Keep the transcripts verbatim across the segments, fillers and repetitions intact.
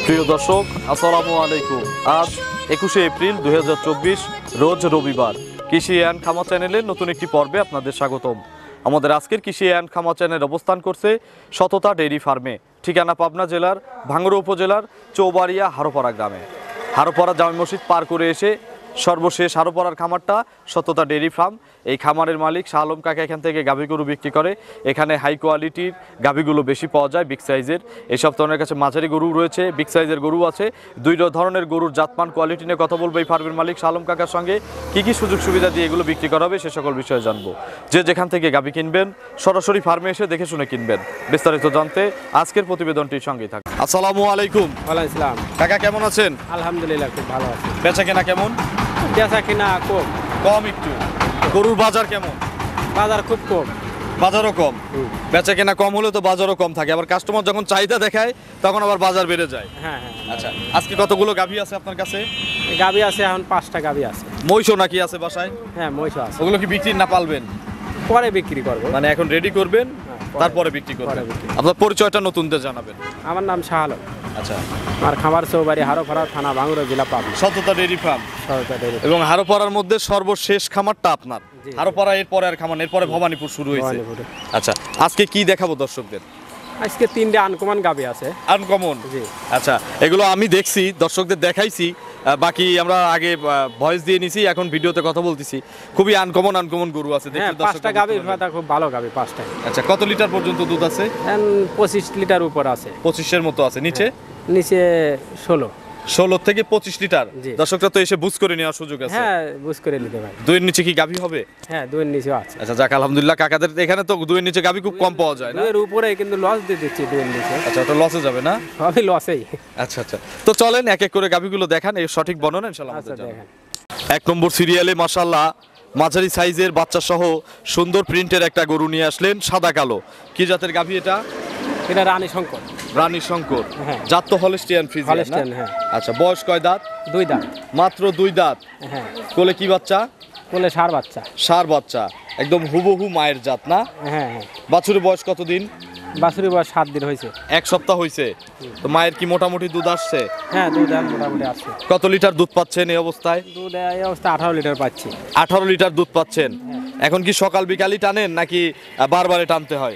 প্রিয় দর্শক, আসসালামু আলাইকুম। আজ একুশে এপ্রিল দুই হাজার চব্বিশ, রোজ রবিবার। কৃষি অ্যান্ড খামা চ্যানেলের নতুন একটি পর্বে আপনাদের স্বাগতম। আমাদের আজকের কৃষি অ্যান্ড খামা চ্যানেল অবস্থান করছে সততা ডেইরি ফার্মে, ঠিকানা পাবনা জেলার ভাঙ্গুড়া উপজেলার চৌবাড়িয়া হারোপাড়া গ্রামে। হারোপাড়া জামে মসজিদ পার করে এসে সর্বশেষ হারোপাড়ার খামারটা সততা ডেইরি ফার্ম। এই খামারের মালিক শাহ আলম কাকা এখান থেকে গাভী গরু বিক্রি করে। এখানে হাই কোয়ালিটির গাভীগুলো বেশি পাওয়া যায়, বিগ সাইজের। এইসব ধরনের কাছে মাঝারি গরু রয়েছে, বিগ সাইজের গরু আছে। দুই ধরনের গরুর জাতমান কোয়ালিটি নিয়ে কথা বলবো এই ফার্মের মালিক শাহ আলম কাকার সঙ্গে। কী কী সুযোগ সুবিধা দিয়ে এগুলো বিক্রি করা হবে সে সকল বিষয়ে জানবো। যে যেখান থেকে গাভী কিনবেন সরাসরি ফার্মে এসে দেখে শুনে কিনবেন। বিস্তারিত জানতে আজকের প্রতিবেদনটির সঙ্গেই থাকুন। আসসালামু আলাইকুম। ওয়ালাইকুম আসসালাম। কাকা কেমন আছেন? আলহামদুলিল্লাহ খুব ভালো আছি। বেচা কেনা কেমন? বেচা কিনা কম কম একটু। গরুর বাজার কেমন? বাজার খুব কম। বাজারও কম। বেচা কেনা কম হলে তো বাজারও কম থাকে, আবার কাস্টমার যখন চাহিদা দেখায় তখন আবার বাজার বেড়ে যায়। হ্যাঁ হ্যাঁ। আচ্ছা, আজকে কতগুলো গাভী আছে আপনার কাছে? গাভী আছে এখন পাঁচটা গাভী আছে। মহিষও নাকি আছে বাসায়? হ্যাঁ মহিষ আছে। ওগুলো কি বিক্রি না পালবেন? পরে বিক্রি করবো। মানে এখন রেডি করবেন, পরে- তারপরে বিক্রি করবেন। পরে বিক্রি। আপনার পরিচয়টা নতুনদের জানাবেন। আমার নাম শাহ আলম। আচ্ছা, আমার খামার চৌবাড়ি হারোপাড়া, থানা ভাঙ্গুড়া, জেলা পাবনা। সততা ডেইরি ফার্ম সরকার ডেইরি এবং হারোপাড়ার মধ্যে সর্বশেষ খামারটা আপনার। জি। হারোপাড়া এরপরে আর খামার, এরপরে ভবানীপুর শুরু হয়েছে। ভবানীপুরে। আচ্ছা, আজকে কি দেখাবো দর্শকদের? আজকে তিনটে আনকমান গাভী আছে। আনকমন। জি। আচ্ছা, এগুলো আমি দেখছি, দর্শকদের দেখাইছি, আহ, বাকি আমরা আগে ভয়েস দিয়ে নিছি, এখন ভিডিওতে কথা বলতেছি। খুবই আনকমন আনকমন গরু আছে। দেখি হ্যাঁ দর্শকরা পাঁচটা বুঝতে গাভী পারবে। খুব ভালো গাভী পাঁচটা। আচ্ছা, কত লিটার পর্যন্ত দুধ আছে? এখন পঁচিশ লিটার উপর আছে। পঁচিশের মতো আছে। নিচে নিচে ষোলো। ষোলো থেকে পঁচিশ লিটার। জি। দর্শকরা তো এসে বুঝ করে নেওয়ার সুযোগ আছে। হ্যাঁ বুঝ করে নিতে পারি। দুইয়ের নিচে কি গাভী হবে? হ্যাঁ দুয়ের নিচেও আছে। আচ্ছা, যাক আলহামদুলিল্লাহ। কাকাদের এখানে তো দুইয়ের নিচে গাভী খুব কম পাওয়া যায় না? দুয়ের উপরে কিন্তু লস দিয়ে দিচ্ছি দুয়ের নিচে। আচ্ছা, ওটা লসে যাবে না? সবই লসেই। আচ্ছা আচ্ছা, তো চলেন এক এক করে গাভীগুলো দেখান, এর সঠিক বর্ণনা ইনশাআল্লাহ আচ্ছা আমাদের জানাবেন। দেখেন। এক নম্বর সিরিয়ালে মাশাআল্লাহ মাঝারি সাইজের বাচ্চা সহ সুন্দর প্রিন্টের একটা গরু নিয়ে আসলেন, সাদা কালো। কি জাতের গাভী এটা? এটা রানী শঙ্কর। রানী শঙ্কর। হ্যাঁ। জাত তো হলস্টিয়ান ফ্রিজিয়ান না? হলস্টিয়ান, হ্যাঁ। আচ্ছা, বয়স কয় দাঁত? দুই দাঁত। মাত্র দুই দাঁত। হ্যাঁ। কোলে কি বাচ্চা? কোলে সার বাচ্চা। ষাঁড় বাচ্চা, একদম হুবহু মায়ের জাত না? হ্যাঁ হ্যাঁ। বাছুরের বয়স কতদিন? বাছুরি বয়স সাত দিন হয়েছে। এক সপ্তাহ হয়েছে। তো মায়ের কি মোটামুটি দুধ আসছে? হ্যাঁ দুধ এখন মোটামুটি আছে। কত লিটার দুধ পাচ্ছেন এই অবস্থায়? দুধ এই অবস্থায় আঠারো লিটার পাচ্ছি। আঠারো লিটার দুধ পাচ্ছেন। এখন কি সকাল বিকালই টানেন নাকি আহ, বারবারে টানতে হয়?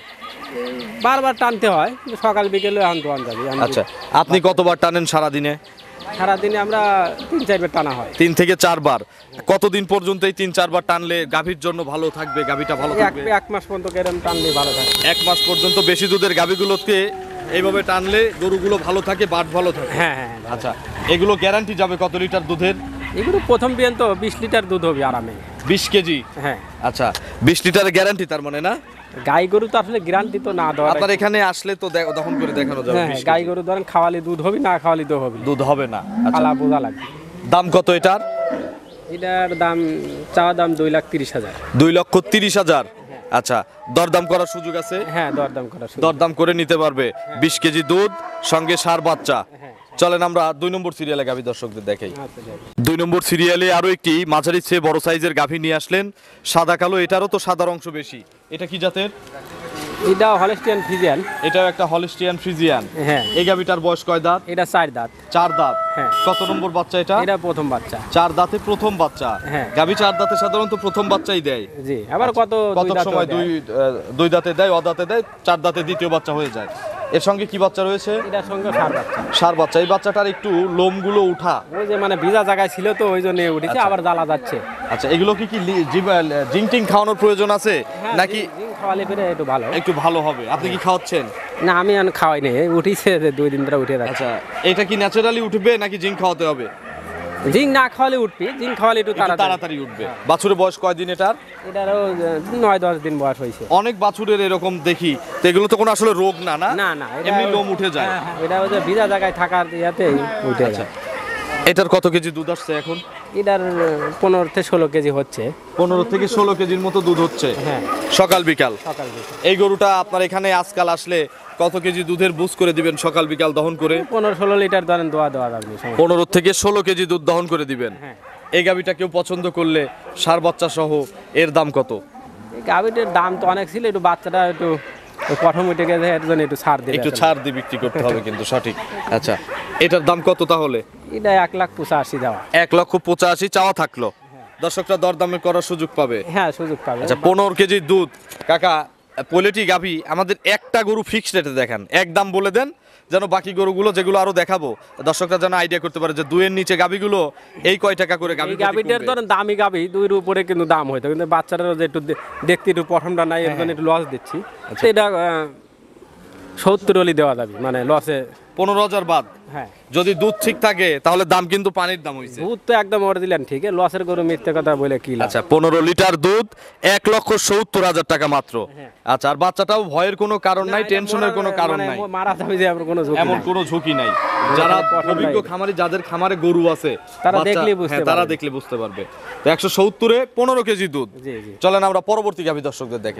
বারবার টানতে হয়, কিন্তু সকাল বিকেলে এখন দোয়ান যাবি। আচ্ছা, আপনি কতবার টানেন সারাদিনে? সারাদিনে আমরা তিন চারবার টানা হয়। তিন থেকে চারবার। কতদিন পর্যন্ত এই তিন চারবার টানলে গাভীর জন্য ভালো থাকবে, গাভীটা ভালো এক থাকবে? এক মাস পর্যন্ত এরকম টানলে ভালো থাকে। এক মাস পর্যন্ত বেশি দুধের গাভীগুলোকে এইভাবে টানলে গরুগুলো ভালো থাকে, বাট ভালো থাকে। হ্যাঁ হ্যাঁ হ্যাঁ। আচ্ছা, এগুলো গ্যারান্টি যাবে কত লিটার দুধের? এগুলো প্রথম পর্যন্ত বিশ লিটার দুধ হবে আরামে। বিশ কেজি। হ্যাঁ। আচ্ছা, বিশ লিটারের গ্যারান্টি তার মানে না? গাই গরু তো আসলে গ্যারান্টি তো না দেওয়া। আপনার এখানে আসলে তো দে- দহন করে দেখানো যাবে। হ্যাঁ বিশ গাই কেজি। গরু ধরেন খাওয়ালে দুধ হবে, না খাওয়ালে তো হবে। দুধ হবে না। আচ্ছা, খালা বোঝা লাগবে। দাম কত এটার? এটার দাম চাওয়া দাম দুই লাখ তিরিশ হাজার। দুই লক্ষ তিরিশ হাজার। আচ্ছা, দরদাম করার সুযোগ আছে? হ্যাঁ দরদাম করা শুরু। দরদাম করে নিতে পারবে। বিশ কেজি দুধ, সঙ্গে ষাঁড় বাচ্চা। হ্যাঁ। চলেন আমরা দুই নম্বর সিরিয়ালে গাভী দর্শকদের দেখাই। আচ্ছা যাবে। দুই নম্বর সিরিয়ালে আরো একটি মাঝারি চেয়ে বড় সাইজের গাভী নিয়ে আসলেন, সাদা কালো। এটারও তো সাদার অংশ বেশি। এটা কি জাতের? এটা হলস্টিয়ান ফ্রিজিয়ান। এটাও একটা হলিস্টিয়ান ফ্রিজিয়ান। হ্যাঁ। এই গাভীটার বয়স কয় দাঁত? এটা চার দাঁত। চার দাঁত। হ্যাঁ। কত নম্বর বাচ্চা এটা? এটা প্রথম বাচ্চা। চার দাঁতে প্রথম বাচ্চা। হ্যাঁ। গাভী চার দাঁতে সাধারণত প্রথম বাচ্চাই দেয়। জি আবার কত কত দুই দাঁতও সময় দেয়। দুই আহ, দুই দাঁতে দেয়, অদাঁতে দেয়, চার দাঁতে দ্বিতীয় বাচ্চা হয়ে যায়। এর সঙ্গে কি বাচ্চা রয়েছে? এটার সঙ্গে সার বাচ্চা। ষাঁড় বাচ্চা। এই বাচ্চাটার একটু লোমগুলো উঠা। ওই যে মানে ভিজা জায়গায় ছিল তো ওই জন্য উঠেছে, আচ্ছা। আবার জ্বালা যাচ্ছে। আচ্ছা, এগুলো কি কি লি- জি- জিংটিং খাওয়ানোর প্রয়োজন আছে হ্যাঁ, নাকি? জিং- জিং খাওয়ালে পরে একটু ভালো। একটু ভালো হবে। আপনি কি খাওয়াচ্ছেন? না আমি এখন খাওয়াই নি, উঠিছে যে দুই দিন ধরে উঠে যাচ্ছে। আচ্ছা, এটা কি ন্যাচারালি উঠবে নাকি জিং খাওয়াতে হবে? জিং না খাওয়ালে উঠবি, জিং খাওয়ালে একটু একটু তাড়াতাড়ি। তাড়াতাড়ি উঠবে। বাছুরের বয়স কয়দিন এটার? এটারও নয় দশ দিন বয়স হয়েছে। অনেক বাছুরের এরকম দেখি, তো এগুলো তো কোনো আসলে রোগ না না? না না এটা- এমনি লোম উঠে যায়। হ্যাঁ, হ্যাঁ, এটা ওই যে ভিজা জায়গায় থাকার ইয়াতে উঠে আচ্ছা, যায়। এটার কত কেজি দুধ আসছে এখন? এটার পনেরো থেকে ষোলো কেজি হচ্ছে। পনেরো থেকে ষোলো কেজির মতো দুধ হচ্ছে হ্যাঁ সকাল বিকাল। সকাল বিকাল। এই গরুটা আপনার এখানে আজকাল আসলে কত কেজি দুধের বুঝ করে দিবেন সকাল বিকাল দহন করে? পনেরো ষোলো লিটার ধরেন দোয়া দেওয়া যাবে। সমস্যা পনেরো থেকে ষোলো কেজি দুধ দহন করে দিবেন। হ্যাঁ। এই গাভিটা কেউ পছন্দ করলে ষাঁড় বাচ্চা সহ এর দাম কত? এই গাভীটার দাম তো অনেক ছিল, একটু বাচ্চাটা একটু প্রথম উঠে গেছে, এর জন্য একটু ছাড় দিলে একটু আসলে। ছাড় দিয়ে বিক্রি করতে হবে কিন্তু সঠিক। আচ্ছা, এটার দাম কত তাহলে? এটা এক লাখ পঁচাশি দেওয়া। এক লক্ষ পঁচাশি চাওয়া থাকলো, দর্শকরা দরদামে করার সুযোগ পাবে। হ্যাঁ সুযোগ পাবে। আচ্ছা, পনেরো কেজি দুধ কাকা, পোলেটি গাভী আমাদের একটা গরু ফিক্সড রেটে দেখান, এক দাম বলে দেন, যেন বাকি গরুগুলো যেগুলো আরো দেখাবো দর্শকরা যেন আইডিয়া করতে পারে যে দুইয়ের নিচে গাভীগুলো এই কয় টাকা করে গাভী এই গাভিটার ধরেন দামি গাভি দুইয়ের উপরে কিন্তু দাম হইতো, কিন্তু বাচ্চারা যে একটু দে- দেখতে একটু পঠনটা নাই এর জন্য একটু লস দিচ্ছি। তো এটা সত্তর হলি দেওয়া যাবে, মানে লসে। পনেরো হাজার বাদ, হ্যাঁ যদি দুধ ঠিক থাকে তাহলে দাম কিন্তু পানির দাম হইছে। দুধ তো একদম ওর দিলেন ঠিক, লসের গরু মিথ্যে কথা বলে কি লাভ? আচ্ছা, পনেরো লিটার দুধ এক লক্ষ সত্তর হাজার টাকা মাত্র। হ্যাঁ। আচ্ছা, আর বাচ্চাটাও ভয়ের কোনো কারণ নাই, না, এটা টেনশনের মরা- কোনো কারণ মানে নাই, মারা যাবে যে এমন কোনো ঝুঁকি এমন নাই। কোনো ঝুঁকি নাই। যারা পছন্দ অভিজ্ঞ হয়। খামারি, যাদের খামারে গরু আছে তারা বাচ্চা- দেখলেই বুঝতে হ্যাঁ, তারা পারবে। দেখলে বুঝতে পারবে। তো একশো সত্তরে পনেরো কেজি দুধ। জি জি। চলেন আমরা পরবর্তী গাভী দর্শকদের দেখে।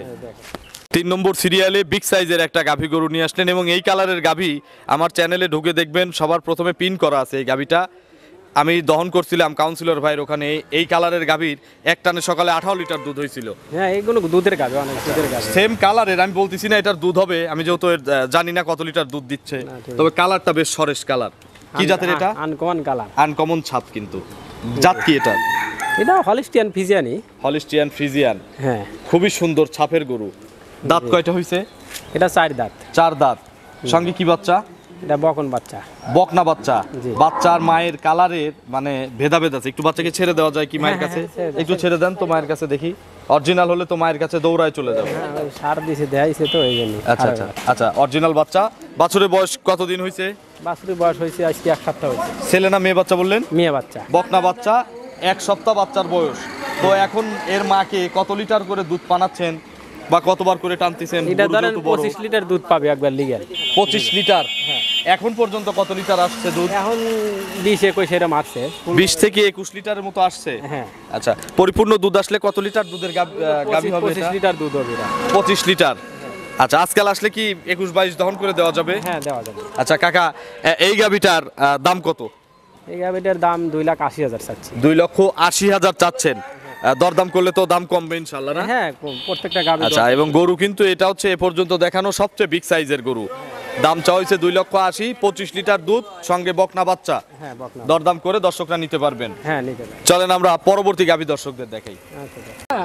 তিন নম্বর সিরিয়ালে বিগ সাইজের একটা গাভী গরু নিয়ে আসলেন, এবং এই কালারের গাভী আমার চ্যানেলে ঢুকে দেখবেন সবার প্রথমে পিন করা আছে। এই গাভীটা আমি দহন করছিলাম কাউন্সিলর ভাইয়ের ওখানে। এই কালারের গাভীর এক টানে সকালে আঠারো লিটার দুধ হয়েছিল। হ্যাঁ এইগুলো দুধের গাভি, অনেক দুধের গাভি। সেম কালারের, আমি বলতেছি না এটার দুধ হবে, আমি যেহেতু এর, আহ, জানি না কত লিটার দুধ দিচ্ছে, না, ঠিক তবে কালারটা বেশ সরেস কালার। কি জাতের এটা? Uncommon colour. আনকমন ছাপ কিন্তু। জাত কি এটা? এটা হলিস্টিয়ান ফিজিয়ানি। হলিস্টিয়ান ফ্রিজিয়ান, হ্যাঁ খুবই সুন্দর ছাপের গরু। দাঁত কয়টা হইছে? এটা চার দাঁত। চার দাঁত। সঙ্গে কি বাচ্চা? এটা বকন বাচ্চা। বকনা বাচ্চা। জি। বাচ্চার মায়ের কালারের মানে ভেদাভেদ আছে, একটু বাচ্চাকে ছেড়ে দেওয়া যায় কি মায়ের হ্যাঁ, কাছে? হ্যাঁ, ছেড়ে দাও। একটু ছেড়ে দেন তো মায়ের কাছে দেখি। অরিজিনাল হলে তো মায়ের কাছে দৌড়ায় চলে যাবে। হ্যাঁ ওই সার দিছে দেখাইছে তো এই জন্য। আচ্ছা আচ্ছা আচ্ছা, অরিজিনাল বাচ্চা। বাছুরের বয়স কতদিন হয়েছে? বাছুরের বয়স হয়েছে আজকে এক সপ্তাহ হয়েছে। ছেলে না মেয়ে বাচ্চা বললেন? মেয়ে বাচ্চা। বকনা বাচ্চা, এক সপ্তাহ বাচ্চার বয়স। তো এখন এর মাকে কত লিটার করে দুধ পানাচ্ছেন বা কতবার করে টানতেছেন? এটা গরু ধরেন যেহেতু বড়। পঁচিশ লিটার দুধ পাবে একবার লিগেল। পঁচিশ লিটার। এখন পর্যন্ত কত লিটার আসছে দুধ? এখন বিশ একুশ এরম আসছে। বিশ থেকে একুশ লিটারের মতো আসছে। হ্যাঁ আচ্ছা, পরিপূর্ণ দুধ আসলে কত লিটার দুধের গাব- আহ, গাভী হবে? পঁচিশ লিটার দুধ হবে এটা। পঁচিশ লিটার। আচ্ছা, আজকাল আসলে কি একুশ বাইশ দহন করে দেওয়া যাবে? হ্যাঁ দেওয়া যাবে। আচ্ছা কাকা, এ- এই গাভীটার আহ, দাম কত? এই গাভিটার দাম দুই লাখ আশি হাজার চাচ্ছি। দুই লক্ষ আশি হাজার চাচ্ছেন। আহ, দরদাম করলে তো দাম কমবে ইনশাল্লাহ না? হ্যাঁ কো- প্রত্যেকটা গাভি। আচ্ছা, এবং গরু কিন্তু এটা হচ্ছে এ পর্যন্ত দেখানো সবচেয়ে বিগ সাইজের গরু। দাম চাওয়া হয়েছে দুই লক্ষ আশি, পঁচিশ লিটার দুধ, সঙ্গে বকনা বাচ্চা। হ্যাঁ বকনা। দরদাম করে দর্শকরা নিতে পারবেন। হ্যাঁ নিতে পারে। চলেন আমরা পরবর্তী গাভী দর্শকদের দেখাই। আচ্ছা আচ্ছা।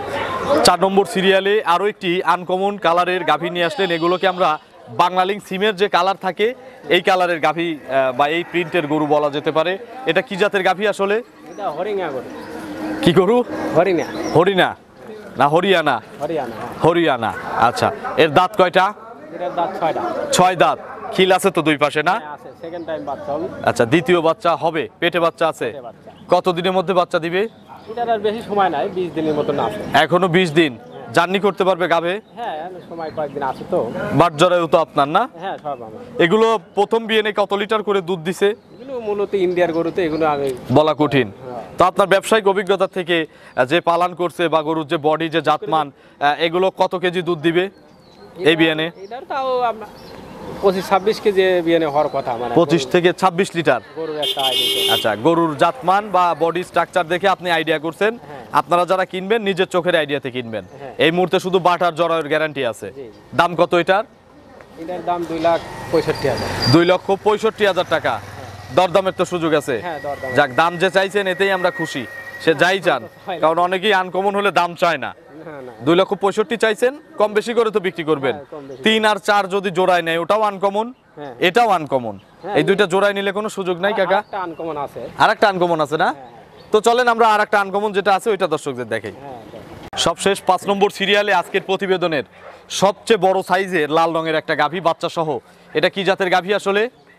চার নম্বর সিরিয়ালে আরো একটি আনকমন কালারের গাভী নিয়ে আসলেন। এগুলোকে আমরা বাংলালিংক সিমের যে কালার থাকে এই কালারের গাভী আহ, বা এই প্রিন্টের গরু বলা যেতে পারে। এটা কি জাতের গাভী আসলে? এটা হরিঙ্গা গরু। কি গরু? হরিণা। হরিণা না হরিয়ানা? হরিয়ানা। হ্যাঁ। হরিয়ানা। আচ্ছা, এর দাঁত কয়টা? এটার দাঁত ছয়টা। ছয় দাঁত। খিল আছে তো দুই পাশে না? হ্যাঁ, আছে সেকেন্ড টাইম বাচ্চা হবে। আচ্ছা, দ্বিতীয় বাচ্চা হবে, পেটে বাচ্চা আছে। পেটে বাচ্চা। কত দিনের মধ্যে বাচ্চা দিবে? এটার আর বেশি সময় নাই, বিশ দিনের মতন আছে। এখনো বিশ দিন জার্নি করতে পারবে গাভে? হ্যাঁ এখন সময় কয়েকদিন আছে তো। বাট জরায়ু তো আপনার না? হ্যাঁ সব আমার। এগুলো প্রথম বিয়েনে কত লিটার করে দুধ দিছে এগুলো মূলত ইন্ডিয়ার গরু তো, এগুলো আমি। বলা কঠিন। তো আপনার ব্যবসায়িক অভিজ্ঞতা থেকে আহ, যে পালন করছে বা গরুর যে বডি যে জাতমান, আহ, এগুলো কত কেজি দুধ দিবে এই বিয়ানে? এটার তাও আমরা পঁচিশ ছাব্বিশ কেজি বিয়ানে হওয়ার কথা মানে। পঁচিশ থেকে ছাব্বিশ লিটার। গরুর একটা আইডিয়া। আচ্ছা, গরুর জাতমান বা বডি স্ট্রাকচার দেখে আপনি আইডিয়া করছেন। হ্যাঁ। আপনারা যারা কিনবেন নিজের চোখের আইডিয়াতে কিনবেন। হ্যাঁ। এই মুহূর্তে শুধু বাটার জরায়ুর গ্যারান্টি আছে। জি। দাম কত এটার? এটার দাম দুই লাখ পঁয়ষট্টি হাজার। দুই লক্ষ পঁয়ষট্টি হাজার টাকা। দরদামের তো সুযোগ আছে। হ্যাঁ দরদাম। যাক, দাম যে চাইছেন এতেই আমরা খুশি। সে যাই চান, হয় না। কারণ অনেকেই আনকমন হলে দাম চায় না। না না। দুই লক্ষ পঁয়ষট্টি চাইছেন, কম বেশি করে তো বিক্রি করবেন। হ্যাঁ, কম বেশি। তিন আর চার যদি জোড়ায় নেয় ওটাও আনকমন, হ্যাঁ। এটাও আনকমন। হ্যাঁ, এই দুইটা জোড়ায় নিলে কোনো সুযোগ নাই কাকা? একটা আনকমন আছে। আর একটা আনকমন আছে না? তো চলেন আমরা আর একটা আনকমন যেটা আছে ওইটা দর্শকদের দেখাই। হ্যাঁ সবশেষ পাঁচ নম্বর সিরিয়ালে আজকের প্রতিবেদনের সবচেয়ে বড় সাইজের লাল রঙের একটা গাভী বাচ্চা সহ। এটা কি জাতের গাভী আসলে?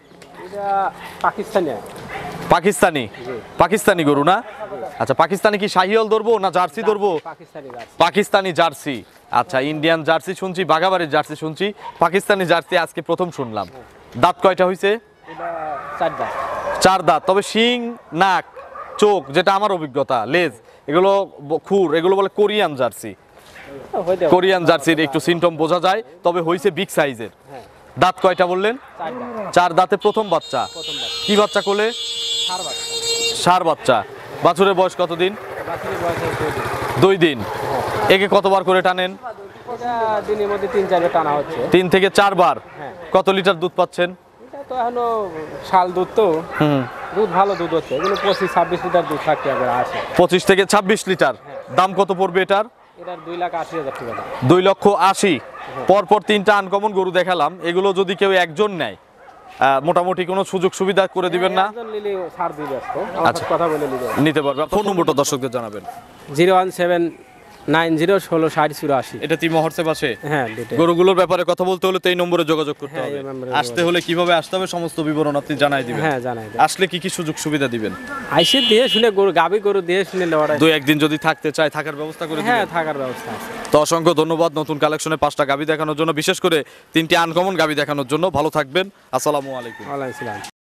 এটা পাকিস্তানি। পাকিস্তানি। পাকিস্তানি গরু না? আচ্ছা, পাকিস্তানি কি শাহিওয়াল ধরবো না জার্সি ধরবো? পাকিস্তানি গাছ। পাকিস্তানি জার্সি। আচ্ছা, ইন্ডিয়ান জার্সি শুনছি, বাঘাবাড়ির জার্সি শুনছি, পাকিস্তানি জার্সি আজকে প্রথম শুনলাম। দাঁত কয়টা হইছে? এটা চার দাঁত। চার দাঁত। তবে শিং, নাক, চোখ, যেটা আমার অভিজ্ঞতা, লেজ, এগুলো ব- খুর, এগুলো বলে কোরিয়ান জার্সি। হইতে পারে। কোরিয়ান জার্সির একটু সিমটম বোঝা যায়, তবে হইছে বিগ সাইজের। হ্যাঁ দাঁত কয়টা বললেন? চার দাঁত। চার দাঁতে প্রথম বাচ্চা। প্রথম বাচ্চা। কি বাচ্চা কোলে? চার বাচ্চা। সার বাচ্চা। বাছুরের বয়স কতদিন? বাছুরের বয়স হচ্ছে দুই দিন। দুই দিন। একে কতবার করে টানেন? এটা দিনের মধ্যে তিন চারবার টানা হচ্ছে। তিন থেকে চারবার। হ্যাঁ। কত লিটার দুধ পাচ্ছেন? এটা তো এখনো শাল দুধ তো হুম দুধ ভালো দুধ হচ্ছে এগুলো পঁচিশ ছাব্বিশ লিটার দুধ থাকতে হবে আসে পঁচিশ থেকে ছাব্বিশ লিটার। দাম কত পড়বে এটার? এটার দুই লাখ আশি হাজার টাকা দাম। দুই লক্ষ আশি। পরপর তিনটা আনকমন গরু দেখালাম, এগুলো যদি কেউ একজন নেয় আহ, মোটামুটি কোনো সুযোগ সুবিধা করে দিবেন না? একজন নিলে ছাড় দিবে আজকে আমার আচ্ছা। সাথে কথা বলে নিবে নিতে পারবে। ফোন নম্বরটা দর্শকদের জানাবেন। Zero one seven nine zero ষোলো ষাট চুরাশি। এটা তিমা হোয়াটসঅ্যাপ আছে? হ্যাঁ দুটোই। গরুগুলোর ব্যাপারে কথা বলতে হলে তো এই নম্বরে যোগাযোগ করতে হ্যাঁ, হবে। এই নম্বরে আসতে হলে কিভাবে আসতে হবে সমস্ত বিবরণ আপনি জানাই দিবেন। হ্যাঁ জানাই দেয় আসলে কি কি সুযোগ সুবিধা দিবেন? আইসে দিয়ে শুনে গরু গাবি গরু দিয়ে শুনে নেওয়ার দুই একদিন যদি থাকতে চায় থাকার ব্যবস্থা করে হ্যাঁ দিবেন। থাকার ব্যবস্থা আছে। তো অসংখ্য ধন্যবাদ নতুন কালেকশনে পাঁচটা গাবি দেখানোর জন্য, বিশেষ করে তিনটি আনকমন গাবি দেখানোর জন্য। ভালো থাকবেন, আসসালামু আলাইকুম। ওয়ালাইকুম আসসালাম।